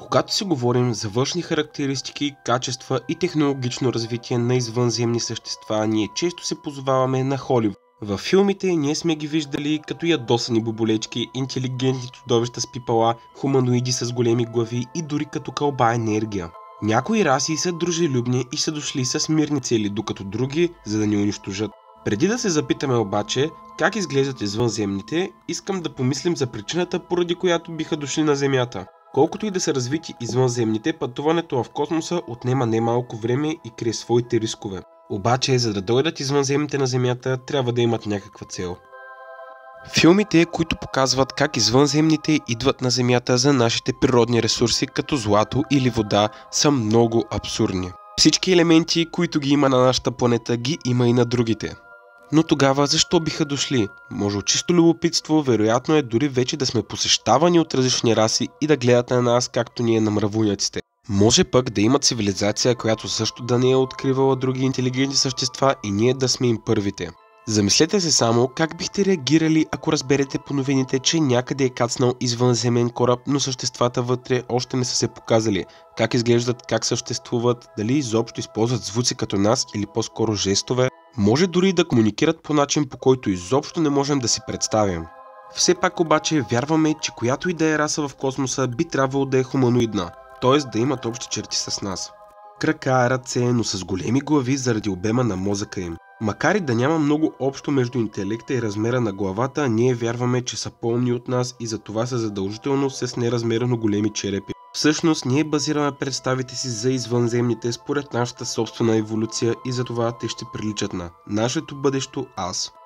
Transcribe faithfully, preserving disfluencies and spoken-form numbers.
Когато си говорим за външни характеристики, качества и технологично развитие на извънземни същества, ние често се позоваваме на Холивуд. Във филмите ние сме ги виждали като ядосани боболечки, интелигентни чудовища с пипала, хуманоиди с големи глави и дори като кълба енергия. Някои раси са дружелюбни и са дошли с мирни цели, докато други, за да ни унищожат. Преди да се запитаме обаче как изглеждат извънземните, искам да помислим за причината, поради която биха дошли на Земята. Колкото и да са развити извънземните, пътуването в космоса отнема немалко време и крие своите рискове. Обаче, за да дойдат извънземните на Земята, трябва да имат някаква цел. Филмите, които показват как извънземните идват на Земята за нашите природни ресурси, като злато или вода, са много абсурдни. Всички елементи, които ги има на нашата планета, ги има и на другите. Но тогава защо биха дошли? Може от чисто любопитство, вероятно е дори вече да сме посещавани от различни раси и да гледат на нас както ние на мравуняците. Може пък да има цивилизация, която също да не е откривала други интелигентни същества и ние да сме им първите. Замислете се само как бихте реагирали, ако разберете по новините, че някъде е кацнал извънземен кораб, но съществата вътре още не са се показали. Как изглеждат, как съществуват, дали изобщо използват звуци като нас или по-скоро жестове. Може дори да комуникират по начин, по който изобщо не можем да си представим. Все пак обаче вярваме, че която и да е раса в космоса би трябвало да е хуманоидна, т.е. да имат общи черти с нас. Крака, ръце, но с големи глави заради обема на мозъка им. Макар и да няма много общо между интелекта и размера на главата, ние вярваме, че са по-умни от нас и затова са задължително с неразмерено големи черепи. Всъщност, ние базираме представите си за извънземните според нашата собствена еволюция и затова те ще приличат на нашето бъдещо аз.